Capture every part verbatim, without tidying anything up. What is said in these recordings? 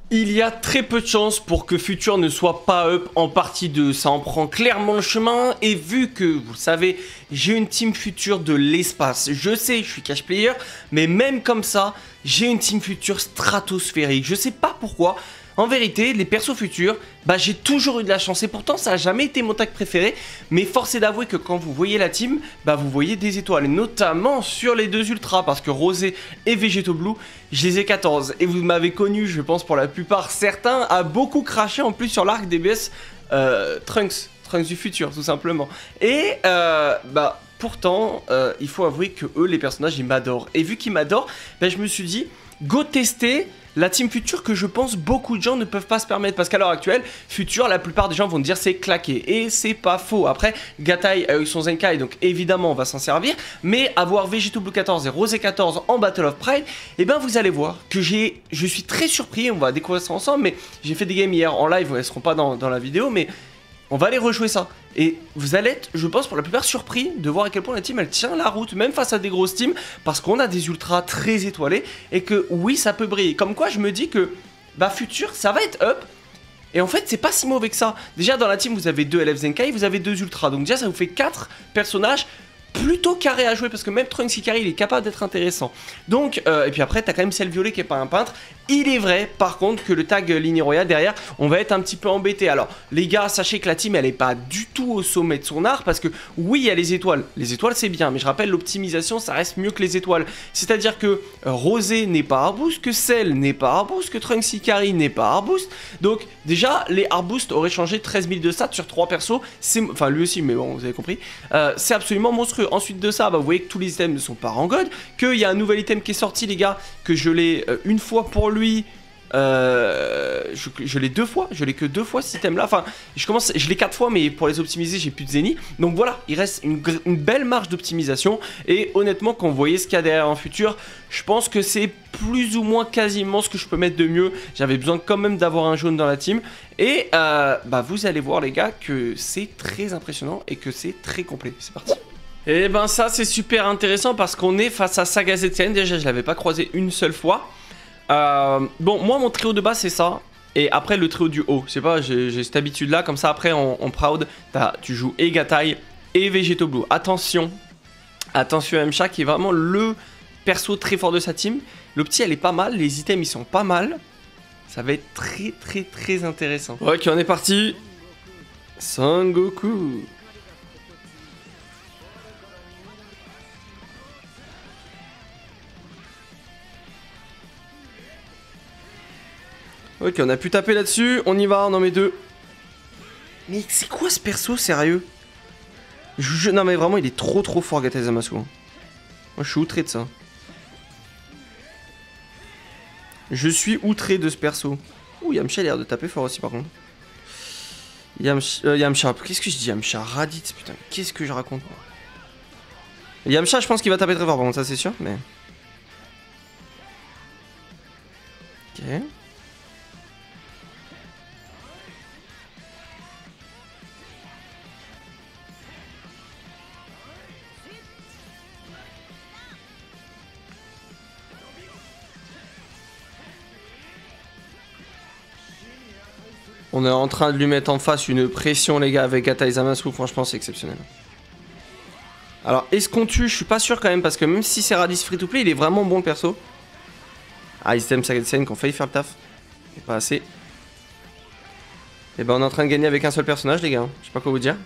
Il y a très peu de chances pour que Futur ne soit pas up en partie deux. Ça en prend clairement le chemin. Et vu que, vous le savez, j'ai une team Futur de l'espace. Je sais, je suis cash player. Mais même comme ça, j'ai une team Futur stratosphérique. Je sais pas pourquoi. En vérité, les persos futurs, bah j'ai toujours eu de la chance et pourtant ça n'a jamais été mon tag préféré. Mais force est d'avouer que quand vous voyez la team, bah vous voyez des étoiles, notamment sur les deux ultras, parce que Rosé et Végéto Blue, je les ai quatorze. Et vous m'avez connu, je pense pour la plupart, certains, à beaucoup cracher en plus sur l'arc D B S euh, Trunks, Trunks du futur tout simplement. Et euh, bah pourtant, euh, il faut avouer que eux, les personnages, ils m'adorent. Et vu qu'ils m'adorent, bah, je me suis dit, go tester la team Futur que je pense beaucoup de gens ne peuvent pas se permettre. Parce qu'à l'heure actuelle, Futur, la plupart des gens vont dire c'est claqué. Et c'est pas faux. Après, Gatai a eu son Zenkai, donc évidemment on va s'en servir. Mais avoir Végéto Blue quatorze et Rosé quatorze en Battle of Pride, et ben vous allez voir que j'ai, je suis très surpris. On va découvrir ça ensemble. Mais j'ai fait des games hier en live, elles seront pas dans, dans la vidéo. Mais on va aller rejouer ça. Et vous allez être, je pense, pour la plupart surpris de voir à quel point la team elle tient la route, même face à des grosses teams, parce qu'on a des ultras très étoilés et que oui, ça peut briller. Comme quoi, je me dis que bah Futur, ça va être up. Et en fait, c'est pas si mauvais que ça. Déjà, dans la team, vous avez deux L F Zenkai, vous avez deux ultras. Donc déjà, ça vous fait quatre personnages plutôt carré à jouer, parce que même Trunks Hikari, il est capable d'être intéressant. Donc, euh, et puis après, t'as quand même Ciel Violet qui est pas un peintre. Il est vrai, par contre, que le tag ligne royale derrière, on va être un petit peu embêté. Alors, les gars, sachez que la team, elle est pas du tout au sommet de son art, parce que oui, il y a les étoiles. Les étoiles, c'est bien, mais je rappelle, l'optimisation, ça reste mieux que les étoiles. C'est-à-dire que euh, Rosé n'est pas Arboost, que Cell n'est pas Arboost, que Trunks Hikari n'est pas Arboost. Donc, déjà, les Arboost auraient changé treize mille de stats sur trois persos. Enfin, lui aussi, mais bon, vous avez compris. Euh, c'est absolument monstrueux. Ensuite de ça, bah, vous voyez que tous les items ne sont pas en god, qu'il y a un nouvel item qui est sorti, les gars, que je l'ai euh, une fois pour lui, euh, je, je l'ai deux fois, je l'ai que deux fois cet item là, enfin je commence, je l'ai quatre fois, mais pour les optimiser j'ai plus de Zeni, donc voilà, il reste une, une belle marge d'optimisation. Et honnêtement, quand vous voyez ce qu'il y a derrière en futur, je pense que c'est plus ou moins quasiment ce que je peux mettre de mieux. J'avais besoin quand même d'avoir un jaune dans la team. Et euh, bah vous allez voir les gars que c'est très impressionnant et que c'est très complet. C'est parti. Et ben ça c'est super intéressant parce qu'on est face à Saga Z C N. Déjà je l'avais pas croisé une seule fois. euh, Bon moi mon trio de base c'est ça. Et après le trio du haut, je sais pas, j'ai cette habitude là. Comme ça après en, en proud tu joues et Gatai et Végéto Blue. Attention, attention à M H A qui est vraiment le perso très fort de sa team. L'opti elle est pas mal, les items ils sont pas mal. Ça va être très très très intéressant. Ok, on est parti. Son Goku. Ok, on a pu taper là-dessus, on y va, on en met deux. Mais c'est quoi ce perso, sérieux? je, je, Non mais vraiment, il est trop trop fort, Gatai Zamasu. Moi, je suis outré de ça. Je suis outré de ce perso. Ouh, Yamcha a l'air de taper fort aussi, par contre. Yamcha, euh, Yamcha, qu'est-ce que je dis Yamcha? Raditz, putain, qu'est-ce que je raconte? Yamcha, je pense qu'il va taper très fort, par contre, ça c'est sûr, mais... Ok... On est en train de lui mettre en face une pression, les gars, avec Gatai Zamasu. Franchement, c'est exceptionnel. Alors, est-ce qu'on tue? Je suis pas sûr quand même, parce que même si c'est Raditz free to play, il est vraiment bon le perso. Ah, ils aiment Saga qui ont failli faire le taf. Mais pas assez. Et ben, on est en train de gagner avec un seul personnage, les gars. Je sais pas quoi vous dire.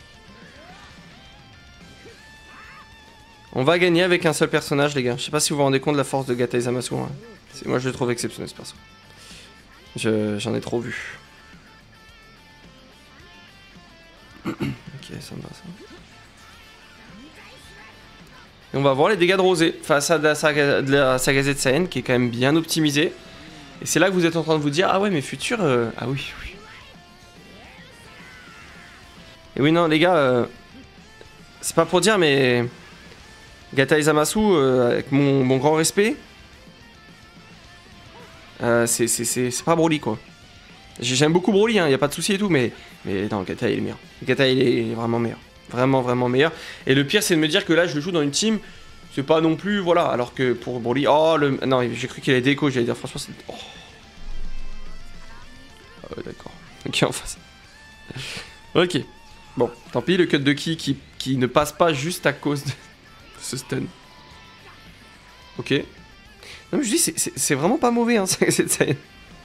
On va gagner avec un seul personnage, les gars. Je sais pas si vous vous rendez compte de la force de Gatai Zamasu. Hein. Moi, je le trouve exceptionnel, ce perso. J'en ai trop vu. Ok, ça me va ça. Et on va voir les dégâts de Rosé face à de la Saga, de la Saga Z Saiyan qui est quand même bien optimisée. Et c'est là que vous êtes en train de vous dire, ah ouais mais futur, euh... ah oui, oui. Et oui non les gars, euh... c'est pas pour dire mais Gatai Zamasu, euh, avec mon, mon grand respect, euh, c'est pas Broly quoi. J'aime beaucoup Broly, hein, y a pas de souci et tout, mais, mais non, Gatai il est meilleur. Gatai il est vraiment meilleur. Vraiment, vraiment meilleur. Et le pire, c'est de me dire que là, je joue dans une team, c'est pas non plus, voilà, alors que pour Broly, oh, le... Non, j'ai cru qu'il allait déco, j'allais dire, franchement, c'est... Oh. Ah ouais, d'accord. Ok, en face. Ok. Bon, tant pis, le cut de Ki qui, qui ne passe pas juste à cause de ce stun. Ok. Non mais je dis, c'est vraiment pas mauvais, hein, cette scène.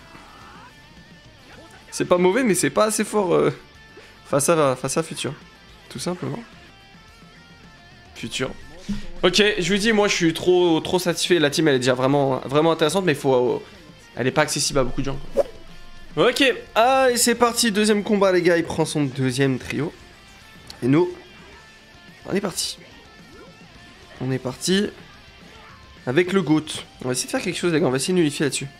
C'est pas mauvais, mais c'est pas assez fort euh, face, à, face à Futur. Tout simplement. Futur. Ok, je vous dis, moi je suis trop, trop satisfait. La team elle est déjà vraiment, vraiment intéressante, mais il faut, euh, elle est pas accessible à beaucoup de gens. Ok, allez c'est parti, deuxième combat les gars, il prend son deuxième trio. Et nous, on est parti. On est parti avec le GOAT. On va essayer de faire quelque chose les gars, on va essayer de nullifier là-dessus.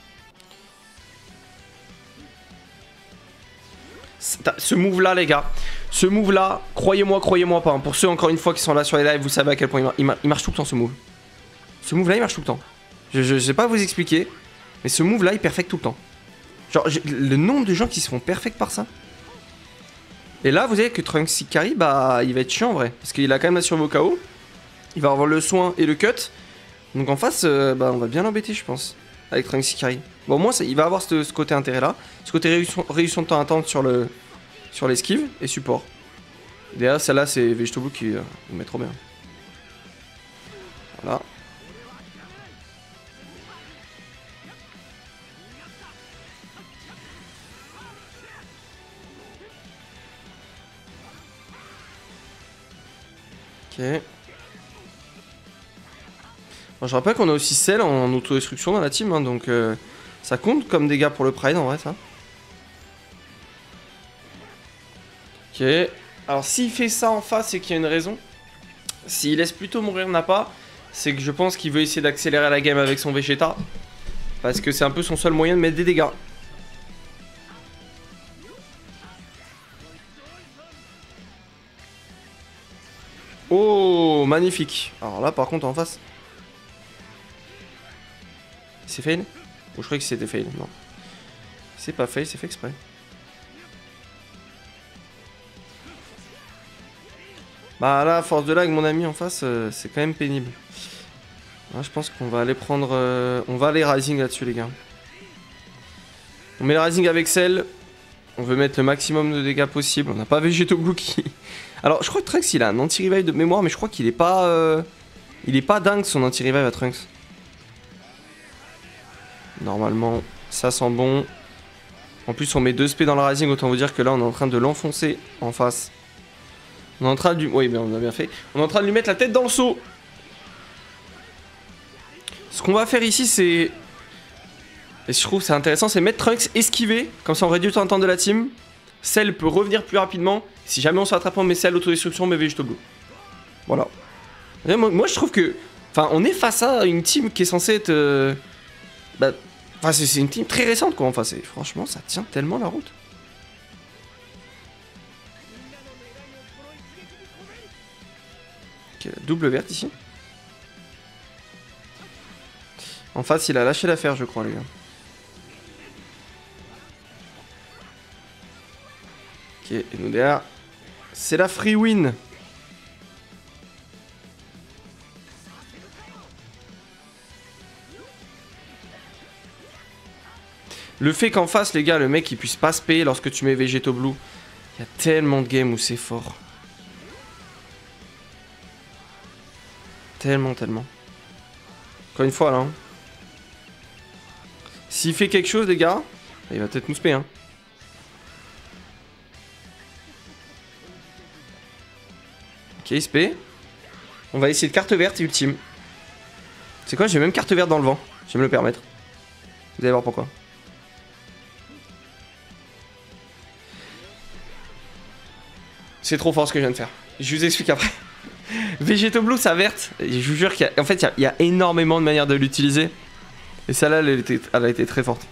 Ce move là les gars, ce move là, croyez-moi, croyez-moi pas, hein. Pour ceux encore une fois qui sont là sur les lives, vous savez à quel point il, mar il, mar il marche tout le temps ce move. Ce move là il marche tout le temps. Je, je, je sais pas vous expliquer, mais ce move là il perfecte tout le temps. Genre le nombre de gens qui se font perfect par ça. Et là vous voyez que Trunks s'il carry, bah il va être chiant en vrai, parce qu'il a quand même la survie au K O. Il va avoir le soin et le cut. Donc en face, euh, bah on va bien l'embêter je pense, avec Trunks s'il carry. Bon moi il va avoir ce, ce côté intérêt là, ce côté réduction, réduction de temps attente sur le sur l'esquive et support. Et derrière celle-là c'est Vegetoblue qui euh, nous met trop bien. Voilà. Ok. Bon, je rappelle qu'on a aussi Cell en autodestruction dans la team, hein, donc euh, ça compte comme dégâts pour le Pride en vrai ça. Ok. Alors s'il fait ça en face, c'est qu'il y a une raison. S'il laisse plutôt mourir Nappa, c'est que je pense qu'il veut essayer d'accélérer la game avec son Vegeta. Parce que c'est un peu son seul moyen de mettre des dégâts. Oh, magnifique. Alors là par contre en face... C'est fail? Ou je croyais que c'était fail, non. C'est pas fail, c'est fait exprès. Bah là, force de lag, mon ami en face, euh, c'est quand même pénible. Là, je pense qu'on va aller prendre... Euh, on va aller Rising là-dessus, les gars. On met le Rising avec Cell. On veut mettre le maximum de dégâts possible. On n'a pas Vegetoblue qui... Alors, je crois que Trunks, il a un anti-revive de mémoire, mais je crois qu'il est pas... Euh... Il est pas dingue, son anti-revive à Trunks. Normalement, ça sent bon. En plus, on met deux S P dans le Rising, autant vous dire que là, on est en train de l'enfoncer en face. On est en train de lui... Oui, mais on a bien fait. On est en train de lui mettre la tête dans le seau. Ce qu'on va faire ici, c'est... Et je trouve c'est intéressant, c'est mettre Trunks esquiver. Comme ça, on réduit le temps d'attente de la team. Cell peut revenir plus rapidement. Si jamais on se rattrape, on met Cell autodestruction, mais Vegetoblue. Voilà. Et moi, moi, je trouve que... Enfin, on est face à une team qui est censée être... Euh... Bah... Enfin, c'est une team très récente, quoi. Enfin, franchement, ça tient tellement la route. Ok, double verte ici. En face, il a lâché l'affaire, je crois, les gars. Ok, et nous derrière, c'est la free win. Le fait qu'en face, les gars, le mec il puisse pas se payer lorsque tu mets Vegetoblue, il y a tellement de games où c'est fort. Tellement, tellement. Encore une fois là. Hein. S'il fait quelque chose, les gars, il va peut-être nous spé. Hein. Ok, il spé. On va essayer de carte verte ultime. C'est quoi, j'ai même carte verte dans le vent. Je vais me le permettre. Vous allez voir pourquoi. C'est trop fort ce que je viens de faire. Je vous explique après. Vegetoblue, sa verte, je vous jure qu'il y a, en fait, il y, a, il y a énormément de manières de l'utiliser. Et celle-là, elle, était, elle a été très forte.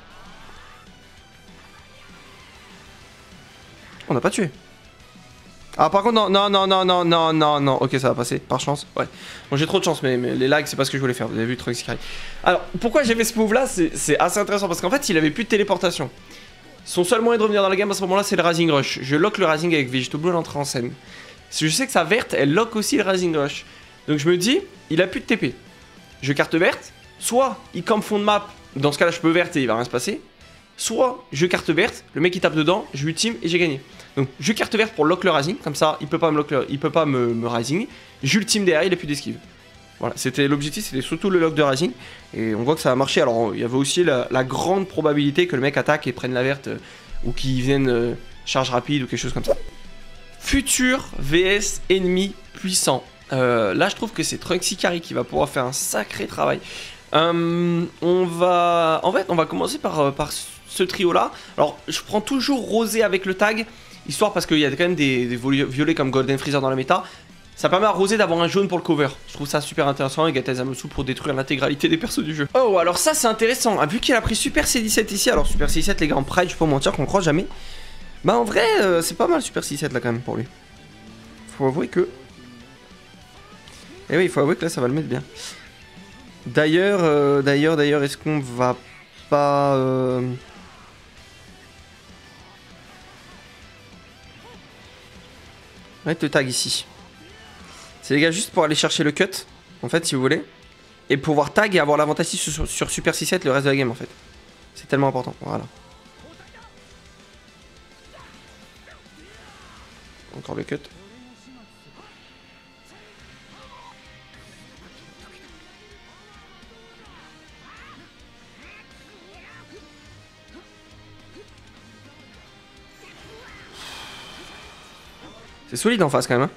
On n'a pas tué. Ah, par contre, non, non, non, non, non, non, non, non. Ok, ça va passer, par chance. Ouais. Bon, j'ai trop de chance, mais, mais les lags, c'est pas ce que je voulais faire. Vous avez vu, Trunks qui arrive. Alors, pourquoi j'ai fait ce move-là? C'est assez intéressant parce qu'en fait, il avait plus de téléportation. Son seul moyen de revenir dans la game à ce moment-là, c'est le Rising Rush. Je lock le Rising avec Vegetoblue, elle entre en scène. Je sais que sa verte, elle lock aussi le Rising Rush. Donc je me dis, il a plus de T P. Je carte verte, soit il campe fond de map, dans ce cas-là je peux verte et il va rien se passer. soit je carte verte, le mec il tape dedans, je ultime et j'ai gagné. Donc je carte verte pour lock le rising, comme ça il peut pas me lock le, il peut pas me, me rising. J'ultime derrière, il a plus d'esquive. Voilà, c'était l'objectif, c'était surtout le lock de rising. Et on voit que ça a marché. Alors il y avait aussi la, la grande probabilité que le mec attaque et prenne la verte euh, ou qu'il vienne euh, charge rapide ou quelque chose comme ça. Futur V S ennemi puissant. Euh, là je trouve que c'est Trunks Ikari qui va pouvoir faire un sacré travail. Euh, on va, en fait, on va commencer par, par ce trio-là. Alors, je prends toujours Rosé avec le tag, histoire parce qu'il y a quand même des, des violets comme Golden Freezer dans la méta. Ça permet à Rosé d'avoir un jaune pour le cover. Je trouve ça super intéressant et Gatai Zamasu pour détruire l'intégralité des persos du jeu. Oh, alors ça c'est intéressant. Ah, vu qu'il a pris Super C dix-sept ici, alors Super C dix-sept les gars en Pride, je peux mentir qu'on croit jamais. Bah en vrai, euh, c'est pas mal Super C dix-sept là quand même pour lui. Faut avouer que... Eh oui, il faut avouer que là ça va le mettre bien. D'ailleurs, euh, d'ailleurs, d'ailleurs, est-ce qu'on va pas... Euh... mettre le tag ici. C'est les gars juste pour aller chercher le cut, en fait, si vous voulez. Et pouvoir tag et avoir l'avantage sur, sur Super C sept le reste de la game, en fait. C'est tellement important, voilà. Encore le cut. C'est solide en face quand même. Hein.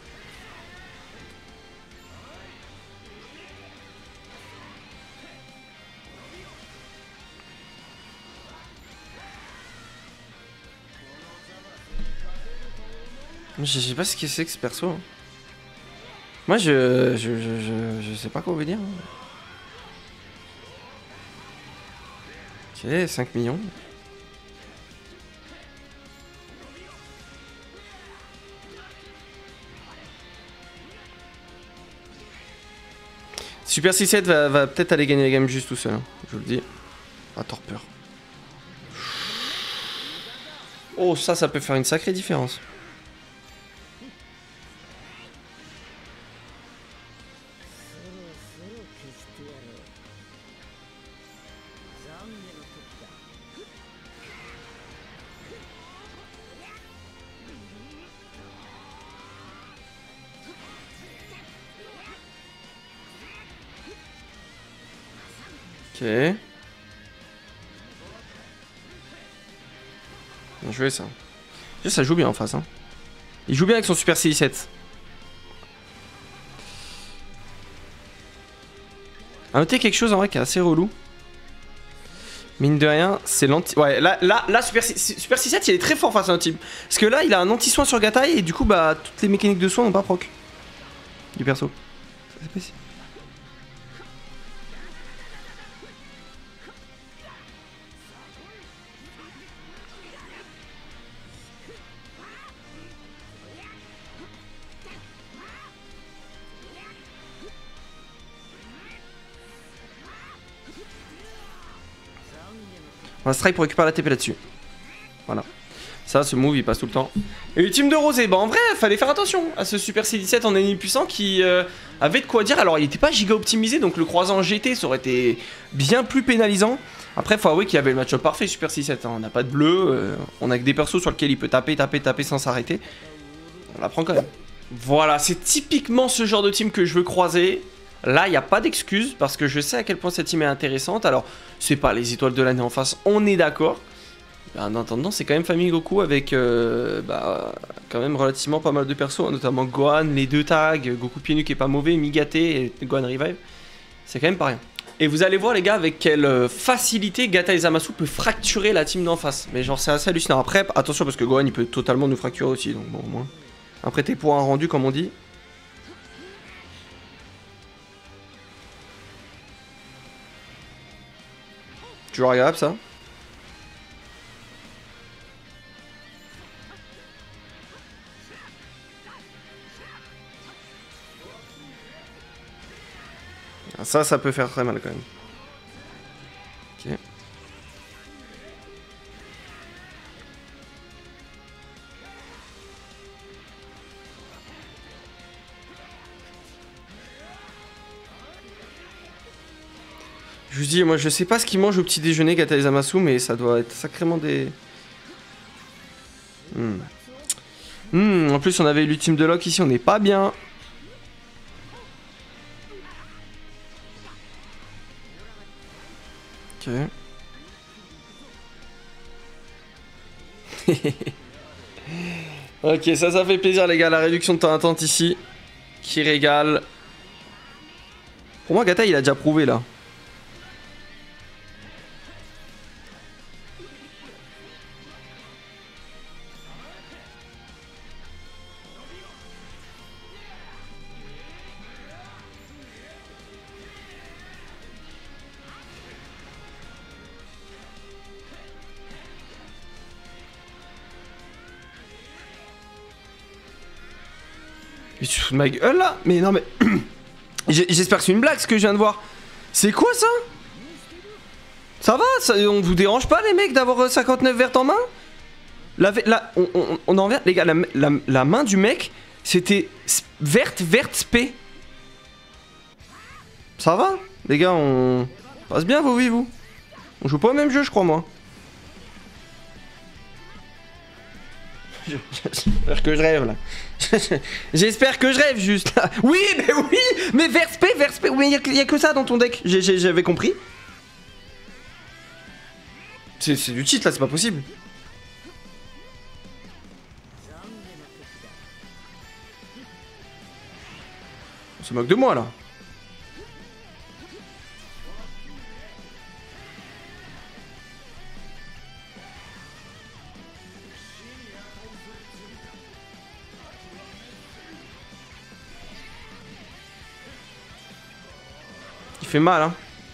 Je sais pas ce que c'est que ce perso. Hein. Moi je je, je je je sais pas quoi vous dire. Ok, cinq millions. Super C sept va, va peut-être aller gagner la game juste tout seul, hein, je vous le dis. Ah, torpeur. Oh, ça, ça peut faire une sacrée différence. Ok. Bien joué ça. Ça joue bien en face. Hein. Il joue bien avec son Super C dix-sept. A noter quelque chose en vrai qui est assez relou. Mine de rien, c'est l'anti... Ouais, là, là, là Super, Super C sept, il est très fort face à un team. Parce que là, il a un anti-soin sur Gatai et du coup, bah, toutes les mécaniques de soin n'ont pas proc. Du perso. C'est possible. On va strike pour récupérer la T P là-dessus. Voilà. Ça, ce move, il passe tout le temps. Et le team de Rosé, bah en vrai, fallait faire attention à ce Super C dix-sept en ennemi puissant qui euh, avait de quoi dire. Alors, il était pas giga optimisé, donc le croisant G T, ça aurait été bien plus pénalisant. Après, faut avouer qu'il y avait le match-up parfait, Super C dix-sept. Hein. On n'a pas de bleu, euh, on a que des persos sur lesquels il peut taper, taper, taper sans s'arrêter. On la prend quand même. Voilà, c'est typiquement ce genre de team que je veux croiser. Là, il n'y a pas d'excuse parce que je sais à quel point cette team est intéressante. Alors, c'est pas les étoiles de l'année en face, on est d'accord. En attendant, c'est quand même Famille Goku avec euh, bah, quand même relativement pas mal de persos, hein, notamment Gohan, les deux tags, Goku pieds nus qui est pas mauvais, Migate et Gohan Revive. C'est quand même pas rien. Et vous allez voir les gars avec quelle facilité Gatai Zamasu peut fracturer la team d'en face. Mais genre c'est assez hallucinant. Après, attention parce que Gohan il peut totalement nous fracturer aussi. Donc bon, au moins, un prêté pour un rendu comme on dit. Toujours agréable ça. Ça, ça peut faire très mal quand même. Ok. Je vous dis, moi je sais pas ce qu'il mange au petit déjeuner Gata Zamasu, mais ça doit être sacrément des... Hmm. Hmm, en plus on avait l'ultime de lock ici, on n'est pas bien. Ok. Ok, ça, ça fait plaisir les gars, la réduction de temps d'attente ici. Qui régale. Pour moi, Gata il a déjà prouvé là. Mais tu te fous de ma gueule là? Mais non mais... J'espère que c'est une blague ce que je viens de voir. C'est quoi ça? Ça va ça, on vous dérange pas les mecs d'avoir cinquante-neuf vertes en main? La, la, on, on, on en vient... Les gars, la, la, la main du mec, c'était verte, verte, spé. Ça va? Les gars, on... passe bien vos vies, vous? On joue pas au même jeu, je crois, moi. J'espère que je rêve là. J'espère que je rêve juste là. Oui, mais oui, mais Verspé, Verspé. Oui, il y, y a que ça dans ton deck. J'avais compris. C'est du cheat là, c'est pas possible. On se moque de moi là. Il fait mal, hein.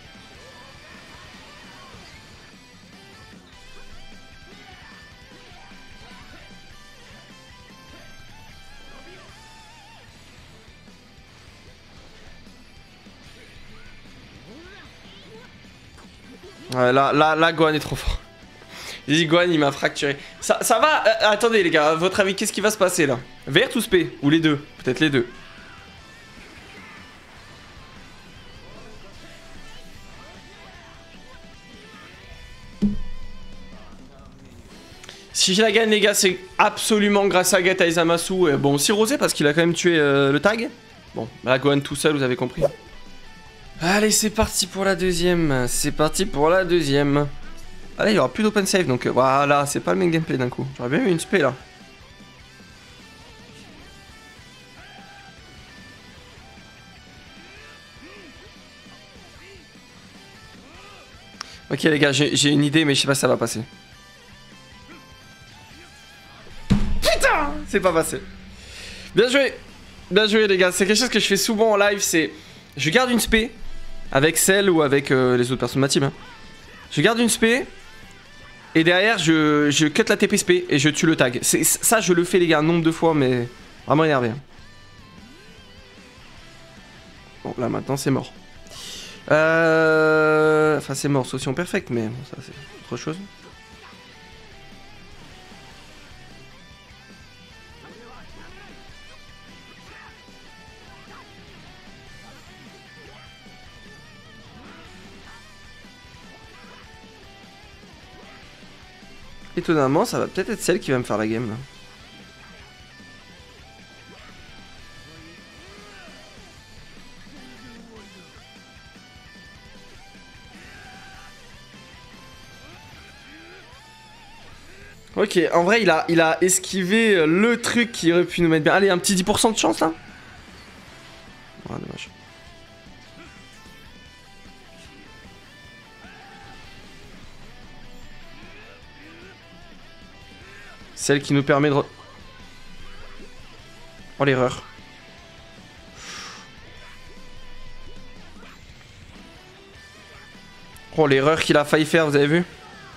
Ouais, là, là, là, Gohan est trop fort. Vas-y, Gohan, il m'a fracturé. Ça, ça va euh, attendez, les gars, à votre avis, qu'est-ce qui va se passer, là? Vert ou spé? Ou les deux? Peut-être les deux. Si je la gagne, les gars, c'est absolument grâce à Gata Zamasu. Et bon, aussi Rosé, parce qu'il a quand même tué euh, le tag. Bon, là, Gohan tout seul, vous avez compris. Allez, c'est parti pour la deuxième. C'est parti pour la deuxième. Allez, il y aura plus d'open save, donc euh, voilà, c'est pas le même gameplay d'un coup. J'aurais bien eu une spé, là. Ok, les gars, j'ai une idée, mais je sais pas si ça va passer. C'est pas passé. Bien joué. Bien joué les gars. C'est quelque chose que je fais souvent en live. C'est je garde une spé avec celle ou avec euh, les autres personnes de ma team. Hein. Je garde une spé et derrière je, je cut la T P spé et je tue le tag. Ça je le fais les gars un nombre de fois mais vraiment énervé. Hein. Bon là maintenant c'est mort. Euh... Enfin c'est mort, solution perfecte mais bon, ça c'est autre chose. Étonnamment, ça va peut-être être celle qui va me faire la game là. Ok, en vrai, il a, il a esquivé le truc qui aurait pu nous mettre bien. Allez, un petit dix pour cent de chance là. Ah, dommage. Celle qui nous permet de... Oh l'erreur. Oh l'erreur qu'il a failli faire, vous avez vu?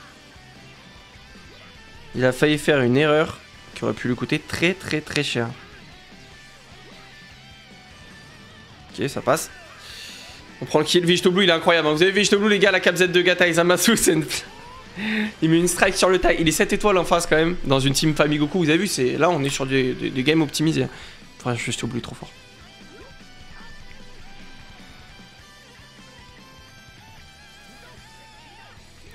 Il a failli faire une erreur qui aurait pu lui coûter très très très cher. Ok, ça passe. On prend le kill. Vegetable Blue, il est incroyable. Vous avez Vegetable Blue, les gars, la cap Z de Gata Zamasu, c'est une... Il met une strike sur le tag. Il est sept étoiles en face quand même. Dans une team Famille Goku, vous avez vu, c'est là on est sur du, du, du game optimisé. Enfin, Vegetable Blue est trop fort.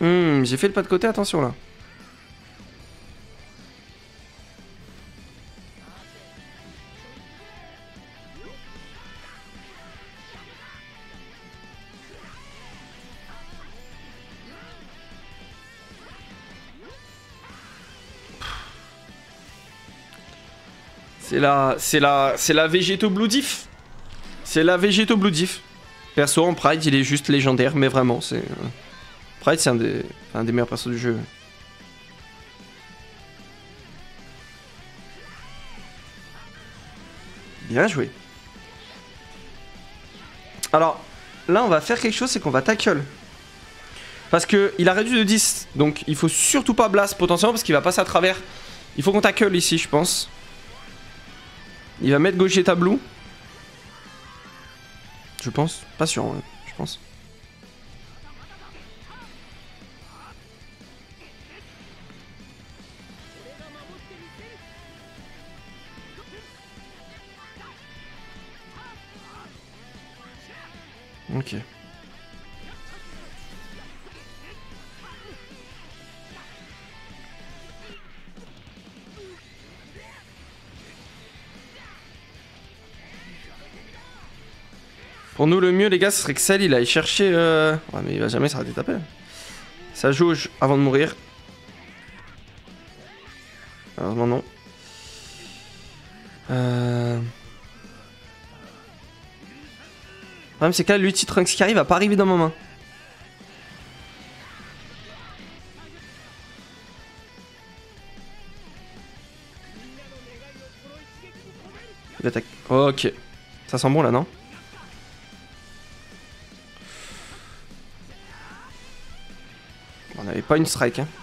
Hum, j'ai fait le pas de côté, attention là. C'est la... C'est la... C'est la Végéto Blue Diff. C'est la Végéto Blue Diff. Perso, en Pride, il est juste légendaire, mais vraiment, c'est... Euh... Pride, c'est un des... un des meilleurs persos du jeu. Bien joué. Alors, là, on va faire quelque chose, c'est qu'on va tackle. Parce que il a réduit de dix, donc il faut surtout pas blast potentiellement, parce qu'il va passer à travers. Il faut qu'on tackle ici, je pense. Il va mettre gaucher tableau. Je pense. Pas sûr, ouais. Je pense. Ok. Pour nous, le mieux, les gars, ce serait que Cell, il aille chercher... Euh... Ouais, mais il va jamais s'arrêter de taper. Ça jauge avant de mourir. Heureusement, non. Euh... Le problème, c'est que là, l'ulti Trunks qui arrive va pas arriver dans ma main. Il attaque. Ok. Ça sent bon, là, non? On n'avait pas une strike, hein.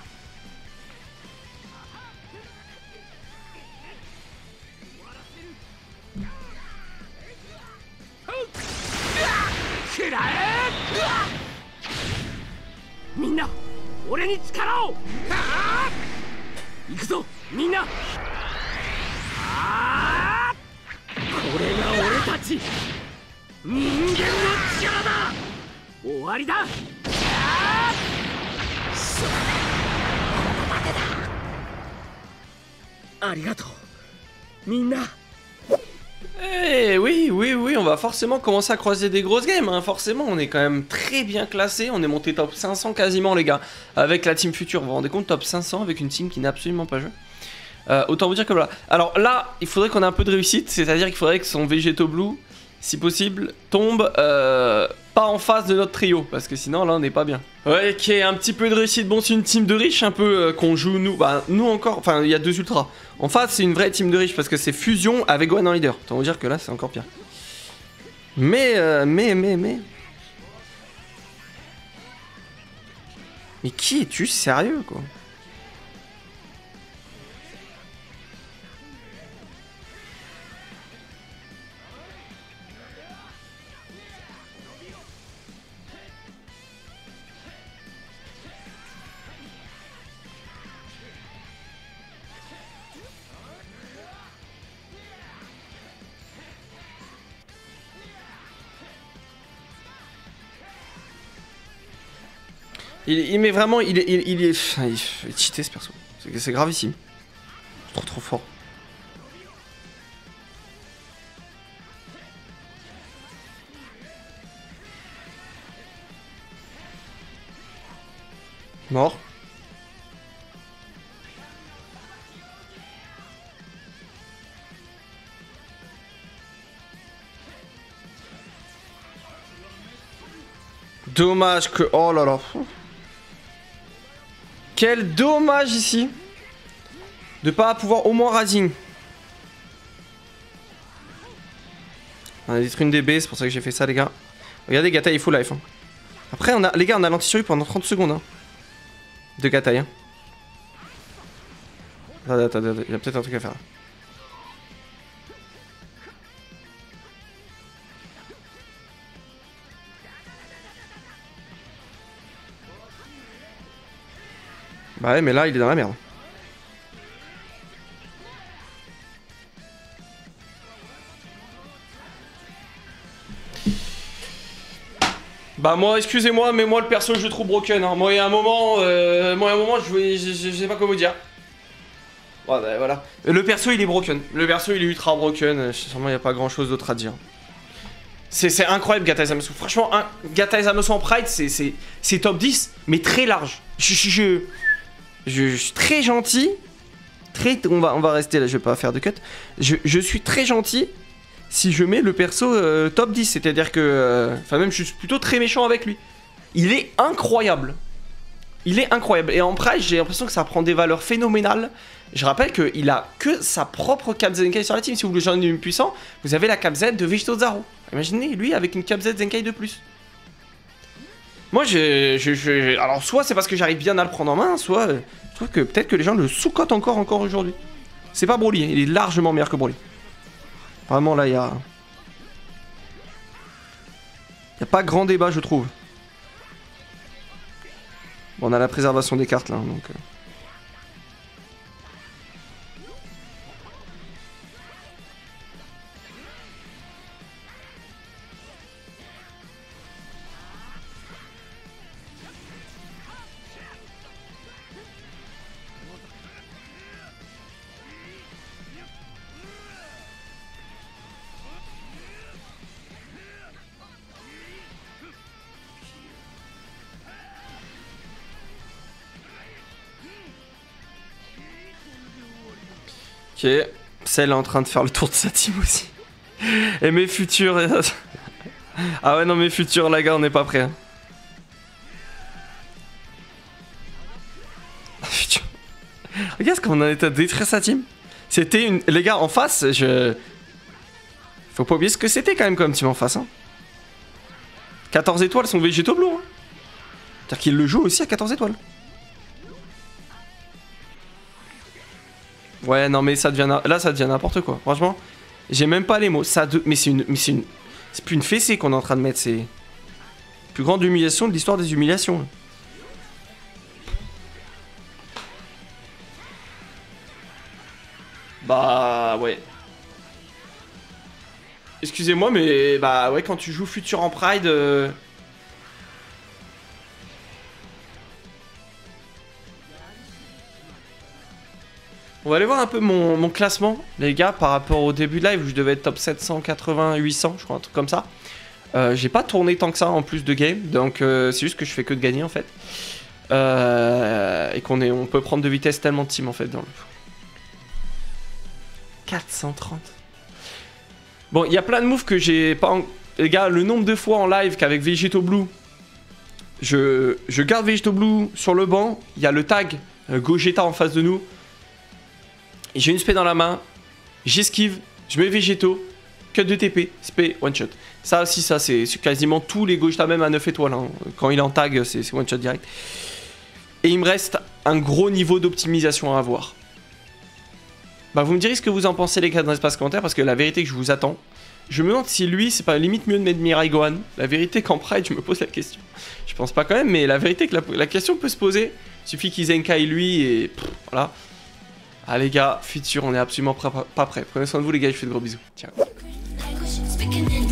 Eh oui, oui, oui, on va forcément commencer à croiser des grosses games, hein. Forcément, on est quand même très bien classé. On est monté top cinq cents quasiment, les gars, avec la team future. Vous vous rendez compte, top cinq cents avec une team qui n'a absolument pas joué. Euh, autant vous dire que voilà. Alors là, il faudrait qu'on ait un peu de réussite, c'est-à-dire qu'il faudrait que son Végéto Blue, si possible, tombe euh, pas en face de notre trio, parce que sinon là on n'est pas bien. Ouais, ok, un petit peu de réussite. Bon, c'est une team de riches un peu euh, qu'on joue nous. Bah, nous encore, enfin, il y a deux ultras. En face, c'est une vraie team de riches parce que c'est fusion avec Gwen en leader. Autant vous dire que là, c'est encore pire. Mais, euh, mais, mais, mais. Mais qui es-tu sérieux, quoi? Il, il met vraiment, il est, il, il est, il est, il est cheaté ce perso. C'est gravissime. Trop trop fort. Mort. Dommage que... Oh là là. Quel dommage ici de pas pouvoir au moins Razing. On a détruit une D B, c'est pour ça que j'ai fait ça, les gars. Regardez, Gatai est full life. Hein. Après, on a, les gars, on a l'anti-survie pendant trente secondes. Hein, de Gatai. Hein. Attends, attends, attends, il y a peut-être un truc à faire là. Bah ouais, mais là, il est dans la merde. Bah moi, excusez-moi, mais moi le perso je le trouve broken. Hein. Moi il y a un moment, euh, moi il y a un moment je, vais, je, je, je sais pas comment dire. Ouais, bah, voilà. Le perso il est broken. Le perso il est ultra broken. Sûrement il n'y a pas grand chose d'autre à dire. C'est incroyable Gata Zamesu. Franchement, un, Gata Zamesu en Pride c'est top dix, mais très large. Je, je, je, je, je suis très gentil. Très, on, va, on va rester là, je vais pas faire de cut. Je, je suis très gentil si je mets le perso euh, top dix. C'est-à-dire que... Enfin euh, même je suis plutôt très méchant avec lui. Il est incroyable. Il est incroyable. Et en Pride, j'ai l'impression que ça prend des valeurs phénoménales. Je rappelle qu'il a que sa propre cap Zenkai sur la team. Si vous voulez changer d'une puissant, vous avez la cap Z de Vegito Zaru. Imaginez lui avec une cap Z Zenkai de plus. Moi, je, je, je alors soit c'est parce que j'arrive bien à le prendre en main, soit euh, je trouve que peut-être que les gens le sous-cotent encore, encore aujourd'hui. C'est pas Broly, il est largement meilleur que Broly. Vraiment là, il y a... Il n'y a pas grand débat, je trouve. Bon, on a la préservation des cartes là, donc... Euh... Ok, celle est en train de faire le tour de sa team aussi. Et mes futurs... Ah ouais non mes futurs là gars on n'est pas prêts. Hein. Regarde comment on a été à détruire sa team. C'était une... Les gars en face, je... Faut pas oublier ce que c'était quand même comme team en face. Hein. quatorze étoiles son Vegito Blue. Hein. C'est-à-dire qu'il le joue aussi à quatorze étoiles. Ouais, non, mais ça devient... Là, ça devient n'importe quoi. Franchement, j'ai même pas les mots. Ça de... Mais c'est une... Mais c'est une... C'est plus une fessée qu'on est en train de mettre. C'est... Plus grande humiliation de l'histoire des humiliations. Bah, ouais. Excusez-moi, mais... Bah, ouais, quand tu joues Future en Pride... Euh... On va aller voir un peu mon, mon classement, les gars, par rapport au début de live où je devais être top sept cent quatre-vingts, huit cents, je crois, un truc comme ça. Euh, J'ai pas tourné tant que ça en plus de game, donc euh, c'est juste que je fais que de gagner en fait. Euh, et qu'on est, on peut prendre de vitesse tellement de team en fait dans le... quatre cent trente. Bon, il y a plein de moves que j'ai pas... En... Les gars, le nombre de fois en live qu'avec Vegito Blue, je, je garde Vegito Blue sur le banc, il y a le tag euh, Gogeta en face de nous. J'ai une spé dans la main, j'esquive, je mets Végéto, cut de T P, spé, one shot. Ça aussi, ça c'est quasiment tous les Gogeta même à neuf étoiles. Hein. Quand il est en tag, c'est one shot direct. Et il me reste un gros niveau d'optimisation à avoir. Bah vous me direz ce que vous en pensez les gars dans l'espace commentaire parce que la vérité que je vous attends. Je me demande si lui c'est pas limite mieux de mettre Mirai Gohan. La vérité qu'en Pride je me pose la question. Je pense pas quand même mais la vérité que la, la question peut se poser. Il suffit qu'il Zenkai lui et pff, voilà. Ah les gars, futur, on est absolument pas prêts. Prenez soin de vous les gars, je vous fais de gros bisous. Ciao.